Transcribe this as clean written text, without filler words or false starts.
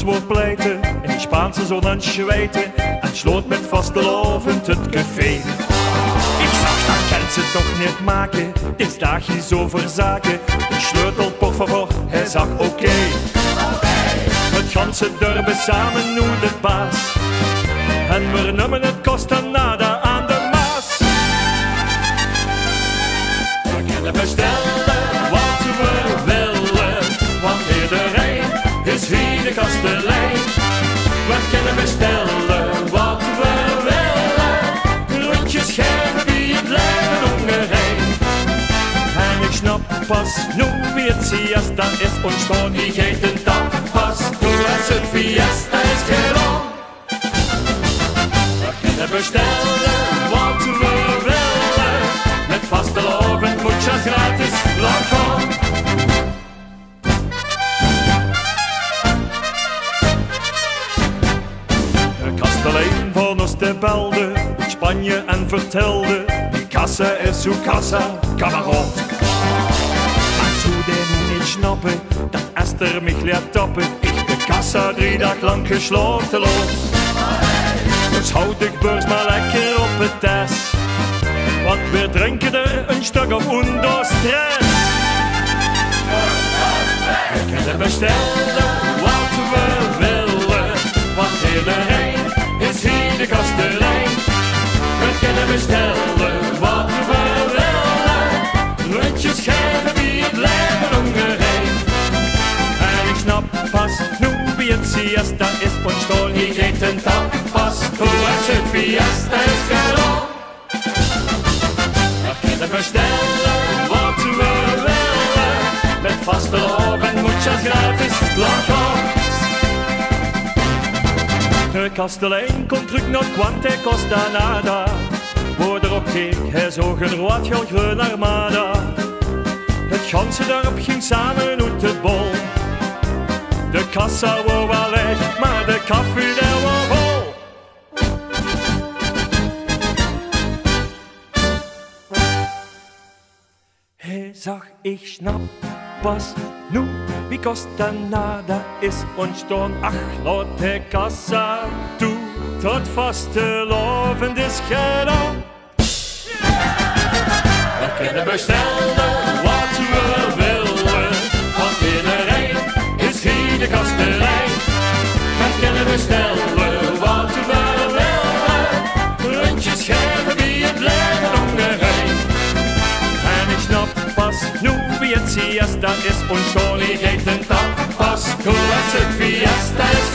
woord pleiten, in de Spaanse zon aan het zweten en sloot met vastelovend het café. Ik zag dat kent ze toch niet maken, het is dagje zo voor zaken. De sleutel, por favor, hij zag oké. Het ganse dorp is samen nu de baas en we noemen het Costa Nada aan de Maas. We kunnen bestellen wat we willen, want iedereen is hier de kastelein. We kunnen bestellen wat we willen, rondjes geven wie het leven ongerein. En ik snap pas nu wie het siesta is ontstaan, wie geeft een tapas, toen is het fiesta is gedaan. We kunnen bestellen wat we willen, met vastelovend muchas gratis lachen. De kastelein van ons te belde, Spanje en vertelde, die kassa is uw kassa, kamerad. Maar zo den niet snappen, dat Esther mich leert tappen, ik de kassa 3 dagen lang gesloten los. Dus houd de beurs maar lekker op het tas, want we drinken er een stuk op onder stress. We kunnen bestellen wat we willen, want iedereen is hier de kastelein. We kunnen bestellen wat we willen, rondjes geven wie het leven ongerein. En ik snap pas nu wie het siesta is ontstaan, hier geeft een tapas, hoe is het fiesta is gedaan. We kunnen bestellen wat we willen, met vastelovend muchas gratis lachen. De kastelein komt terug naar Quante Costa Nada, waar erop keek hij zag een rood-geel-groen armada. Het ganse dorp ging samen uit de bol, de kassa was wel leeg, maar de koffie daar was vol. Hij zag, ik snap pas nu wie Costa Nada is ontstaan. Ach, laat de kassa toe, tot vastelovend is gedaan. We kunnen bestellen wat we willen, want iedereen is hier de kastelein. We kunnen bestellen wat we willen, rondjes geven wie het leven ongerein. En ik snap pas nu wie het siesta is ontstaan, die geeft een tapas, hoe is het fiesta is